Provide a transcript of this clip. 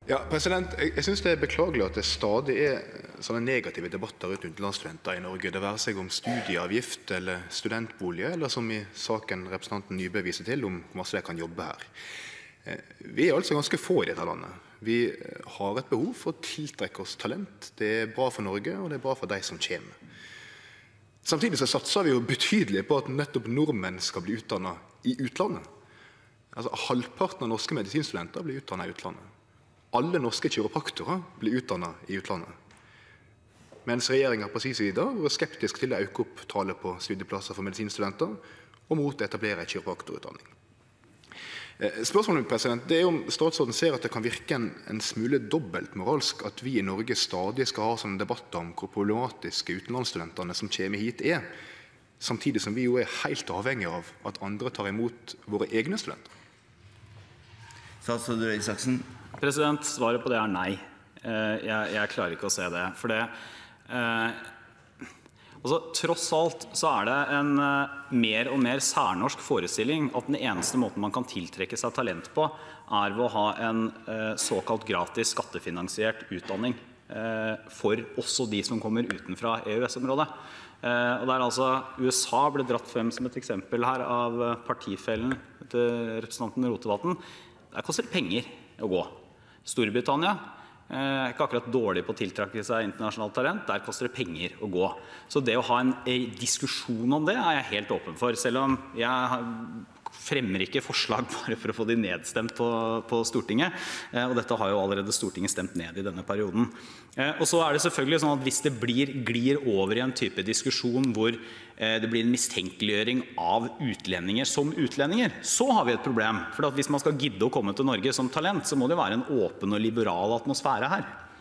Ja, jeg synes det beklagelig at det stadig sånne negative debatter rundt utenlandsstudenter i Norge, det være seg om studieavgift eller studentboliger, eller som i saken representanten Nybø viser til, om hvor masse de kan jobbe her. Vi altså ganske få i dette landet. Vi har et behov for å tiltrekke oss talent. Det bra for Norge, og det bra for de som kommer. Samtidig så satser vi jo betydelig på at nettopp nordmenn skal bli utdannet i utlandet. Altså, halvparten av norske medisinstudenter blir utdannet i utlandet. Alle norske kiropraktorer blir utdannet i utlandet. Mens regjeringen på sin side var skeptisk til å øke opp tallet på studieplasser for medisinstudenter, og mot å etablere en kiropraktorutdanning. Spørsmålet mitt er om statsråden ser at det kan virke en smule dobbeltmoralsk at vi i Norge stadig skal ha sånne debatter om hvor problematiske utenlandsstudentene som kommer hit samtidig som vi jo helt avhengig av at andre tar imot våre egne studenter. Statsråd Røe Isaksen. Svaret på det nei. Jeg klarer ikke å se det. For det, tross alt så det en mer og mer særnorsk forestilling at den eneste måten man kan tiltrekke seg talent på, ved å ha en såkalt gratis skattefinansiert utdanning for også de som kommer utenfra EØS-området. Og USA ble dratt frem som et eksempel her av partifellen til representanten Rotevatn. Det koster penger å gå. Storbritannia ikke akkurat dårlig på å tiltrekke seg internasjonalt talent, der koster det penger å gå. Så det å ha en diskusjon om det jeg helt åpen for, selv om jeg fremmer ikke forslag bare for å få de nedstemt på Stortinget, og dette har jo allerede Stortinget stemt ned i denne perioden. Og så det selvfølgelig sånn at hvis det glir over i en type diskusjon hvor det blir en mistenkeliggjøring av utlendinger som utlendinger, så har vi et problem. For hvis man skal gidde å komme til Norge som talent, så må det være en åpen og liberal atmosfære her.